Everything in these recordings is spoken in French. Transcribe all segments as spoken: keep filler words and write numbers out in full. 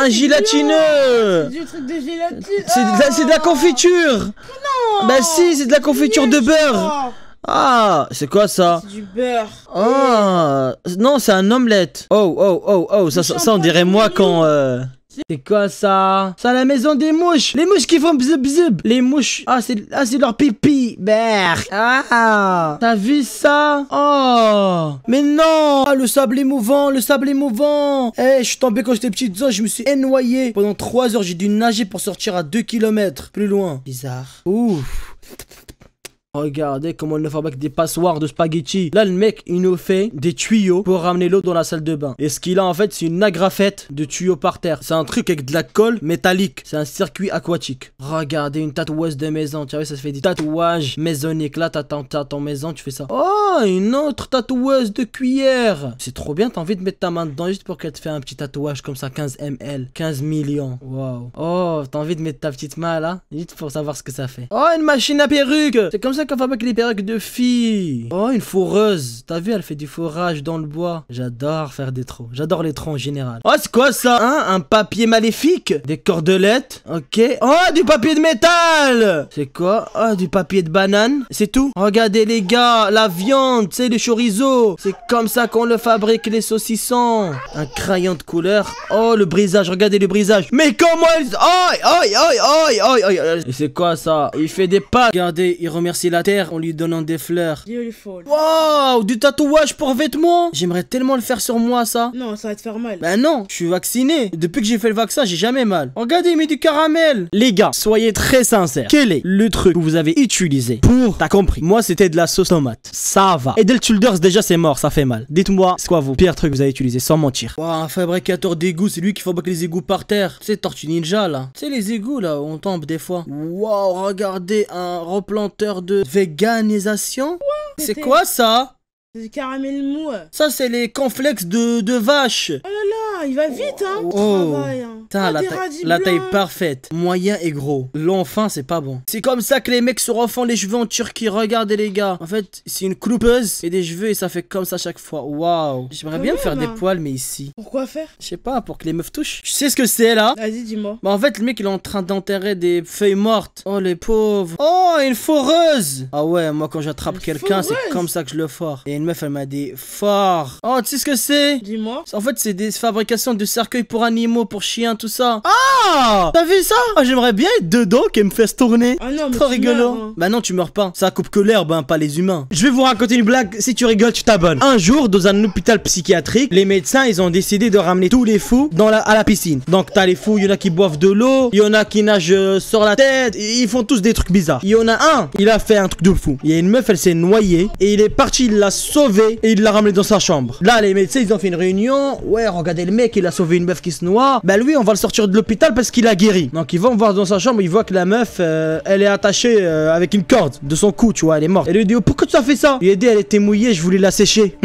Un gélatineux. C'est du truc de gélatine. C'est de, la- c'est de la confiture. Non. Bah si, c'est de la confiture de beurre. Ah, c'est quoi ça? C'est du beurre. Ah, non, c'est un omelette. Oh, oh, oh, oh, ça, ça, ça on dirait moi quand... Euh... C'est quoi ça? C'est à la maison des mouches. Les mouches qui font bzub bzub. Les mouches. Ah, c'est ah, c'est leur pipi. Berk. Ah, t'as vu ça? Oh, mais non. Ah, le sable émouvant, le sable émouvant. Eh, je suis tombé quand j'étais petit, je me suis noyé. Pendant trois heures, j'ai dû nager pour sortir à deux kilomètres plus loin. Bizarre. Ouf. Regardez comment il nous fabrique des passoires de spaghettis. Là, le mec, il nous fait des tuyaux pour ramener l'eau dans la salle de bain. Et ce qu'il a, en fait, c'est une agrafette de tuyaux par terre. C'est un truc avec de la colle métallique. C'est un circuit aquatique. Regardez, une tatoueuse de maison. Tu vois, ça se fait des tatouages maisonniques. Là, t'as ton, t'as ton maison, tu fais ça. Oh, une autre tatoueuse de cuillère. C'est trop bien, t'as envie de mettre ta main dedans juste pour qu'elle te fasse un petit tatouage comme ça, quinze millilitres. quinze millions. Waouh. Oh, t'as envie de mettre ta petite main là, juste pour savoir ce que ça fait. Oh, une machine à perruque. C'est comme ça qu'on fabrique les perruques de filles. Oh, une fourreuse. T'as vu, elle fait du fourrage dans le bois. J'adore faire des trous. J'adore les trous en général. Oh, c'est quoi ça? Hein? Un papier maléfique? Des cordelettes? Ok. Oh, du papier de métal. C'est quoi? Oh, du papier de banane. C'est tout. Regardez les gars, la viande, c'est le chorizo. C'est comme ça qu'on le fabrique, les saucissons. Un crayon de couleur. Oh, le brisage. Regardez le brisage. Mais comment il... Oh, oh, oh, oh, oh, oh. Et c'est quoi ça? Il fait des pâtes. Regardez, il remercie la terre en lui donnant des fleurs. Waouh, du tatouage pour vêtements. J'aimerais tellement le faire sur moi, ça. Non, ça va te faire mal. Ben non, je suis vacciné. Depuis que j'ai fait le vaccin, j'ai jamais mal. Regardez, il met du caramel. Les gars, soyez très sincères. Quel est le truc que vous avez utilisé pour... T'as compris. Moi, c'était de la sauce tomate. Ça va. Et Del Childers, déjà, c'est mort, ça fait mal. Dites-moi, c'est quoi vos pires trucs que vous avez utilisé sans mentir? Waouh, un fabricateur d'égouts, c'est lui qui fabrique les égouts par terre. C'est Tortue Ninja, là. C'est les égouts, là, où on tombe des fois. Waouh, regardez, un replanteur de véganisation. C'est quoi ça? C'est du caramel mou. Ça, c'est les cornflakes de, de vache. Oh là là, il va vite, hein. Oh, travail, hein. Putain, Ah, la, des taille- radis la taille blancs. parfaite. Moyen et gros. Long fin, c'est pas bon. C'est comme ça que les mecs se refont les cheveux en Turquie. Regardez, les gars. En fait, c'est une coupeuse et des cheveux et ça fait comme ça chaque fois. Waouh. J'aimerais Quand bien me même, faire des hein. poils, mais ici. Pourquoi faire? Je sais pas, pour que les meufs touchent. Tu sais ce que c'est là? Vas-y, dis-moi. Bah en fait le mec il est en train d'enterrer des feuilles mortes. Oh les pauvres. Oh une foreuse. Ah ouais moi quand j'attrape Une quelqu'un c'est foreuse? comme ça que je le fore. Et une meuf elle m'a dit fort. Oh tu sais ce que c'est? Dis-moi. En fait c'est des fabrications de cercueils pour animaux, pour chiens, tout ça. Ah t'as vu ça? Ah j'aimerais bien être dedans qu'elle me fasse tourner. Ah non, mais Trop tu rigolo. meurs, hein. Bah non tu meurs pas. Ça coupe que l'herbe hein, pas les humains. Je vais vous raconter une blague. Si tu rigoles tu t'abonnes. Un jour dans un hôpital psychiatrique, les médecins ils ont décidé de ramener tous les fous dans la, à la piscine. Donc t'as les fous, il y en a qui boivent de l'eau, il y en a qui nagent euh, sur la tête, ils font tous des trucs bizarres. Il y en a un, il a fait un truc de fou. Il y a une meuf, elle s'est noyée et il est parti, il l'a sauvée et il l'a ramenée dans sa chambre. Là les médecins ils ont fait une réunion. Ouais regardez le mec, il a sauvé une meuf qui se noie. Bah lui on va le sortir de l'hôpital parce qu'il a guéri. Donc ils vont voir dans sa chambre, ils voient que la meuf euh, elle est attachée euh, avec une corde de son cou, tu vois, elle est morte. Elle lui dit oh, pourquoi tu as fait ça? Il a dit elle était mouillée, je voulais la sécher.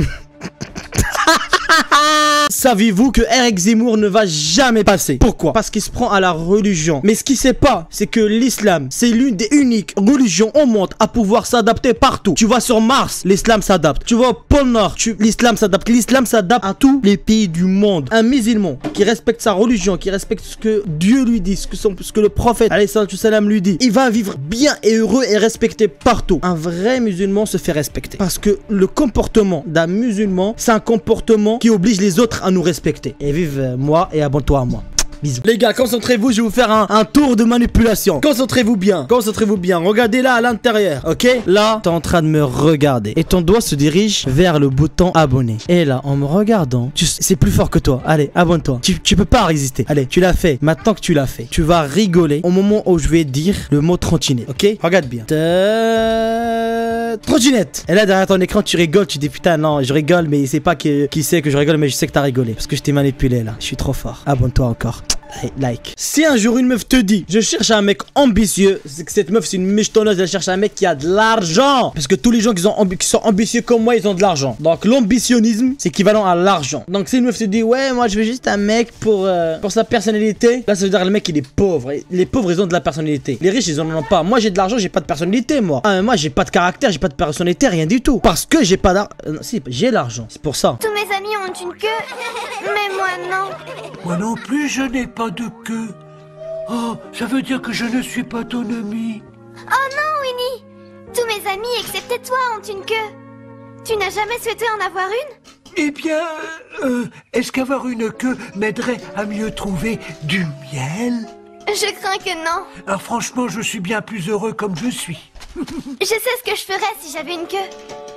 Saviez-vous que Eric Zemmour ne va jamais passer? Pourquoi? Parce qu'il se prend à la religion. Mais ce qu'il sait pas, c'est que l'islam, c'est l'une des uniques religions au monde à pouvoir s'adapter partout. Tu vas sur Mars, l'islam s'adapte. Tu vas au pôle Nord, tu... l'islam s'adapte. L'islam s'adapte à tous les pays du monde. Un musulman qui respecte sa religion, qui respecte ce que Dieu lui dit, ce que, son... ce que le prophète alayhi salam lui dit, il va vivre bien et heureux et respecté partout. Un vrai musulman se fait respecter. Parce que le comportement d'un musulman, c'est un comportement qui oblige les autres à nous respecter. Et vive euh, moi et abonne-toi à moi. Bisous. Les gars, concentrez-vous, je vais vous faire un, un tour de manipulation. Concentrez-vous bien, concentrez-vous bien. Regardez là à l'intérieur, ok? Là, t'es en train de me regarder. Et ton doigt se dirige vers le bouton abonner. Et là, en me regardant, tu... c'est plus fort que toi. Allez, abonne-toi. Tu, tu peux pas résister. Allez, tu l'as fait. Maintenant que tu l'as fait, tu vas rigoler au moment où je vais dire le mot trottinette, ok? Regarde bien. Ta... Trottinette. Et là, derrière ton écran, tu rigoles. Tu dis putain, non, je rigole, mais c'est pas qui, qui sait que je rigole, mais je sais que t'as rigolé. Parce que je t'ai manipulé là. Je suis trop fort. Abonne-toi encore. Like. Si un jour une meuf te dit je cherche un mec ambitieux, c'est que cette meuf c'est une michetonneuse, elle cherche un mec qui a de l'argent. Parce que tous les gens qui sont, ambi qui sont ambitieux comme moi ils ont de l'argent. Donc l'ambitionnisme c'est équivalent à l'argent. Donc si une meuf te dit ouais moi je veux juste un mec pour, euh, pour sa personnalité, là ça veut dire le mec il est pauvre. Les pauvres ils ont de la personnalité. Les riches ils en ont pas. Moi j'ai de l'argent, j'ai pas de personnalité moi. Ah mais moi j'ai pas de caractère, j'ai pas de personnalité, rien du tout. Parce que j'ai pas d'argent. Euh, si j'ai l'argent, c'est pour ça. Tous mes amis ont une queue, mais moi non. Moi non plus, je n'ai pas pas de queue. Oh, ça veut dire que je ne suis pas ton ami. Oh non, Winnie! Tous mes amis, excepté toi, ont une queue. Tu n'as jamais souhaité en avoir une? Eh bien, euh, est-ce qu'avoir une queue m'aiderait à mieux trouver du miel? Je crains que non. Ah, franchement, je suis bien plus heureux comme je suis. Je sais ce que je ferais si j'avais une queue.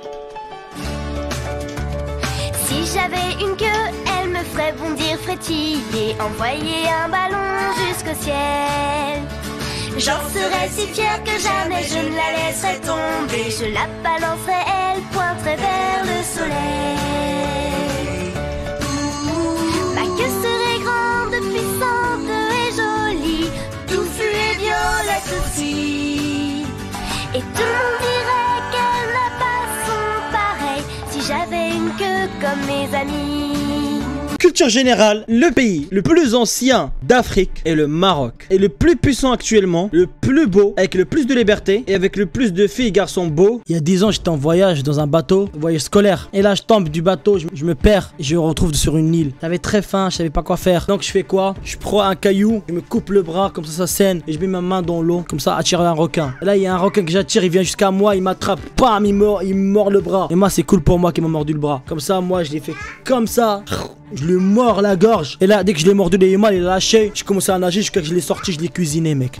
Si j'avais une queue, elle me ferait bondir, frétiller, envoyer un ballon jusqu'au ciel. J'en serais si fière que jamais je ne la laisserais tomber. Je la balancerais, elle pointerait vers le soleil. Ma queue serait grande, puissante et jolie, touffue et violette aussi. Et tout le monde dirait qu'elle n'a pas son pareil si j'avais une queue comme mes amis. Culture générale, le pays le plus ancien d'Afrique est le Maroc. Et le plus puissant actuellement, le plus beau, avec le plus de liberté et avec le plus de filles et garçons beaux. Il y a dix ans, j'étais en voyage dans un bateau, voyage scolaire. Et là, je tombe du bateau, je, je me perds et je me retrouve sur une île. J'avais très faim, je savais pas quoi faire. Donc je fais quoi? Je prends un caillou, je me coupe le bras, comme ça ça saigne. Et je mets ma main dans l'eau, comme ça, attirer un requin. Et là, il y a un requin que j'attire, il vient jusqu'à moi, il m'attrape, bam, il mord, il me mord le bras. Et moi, c'est cool pour moi qu'il m'a mordu le bras. Comme ça, moi, je l'ai fait comme ça. Je lui mords la gorge. Et là, dès que je l'ai mordu, il est mal, il a lâché. J'ai commencé à nager jusqu'à ce que je l'ai sorti, je l'ai cuisiné, mec.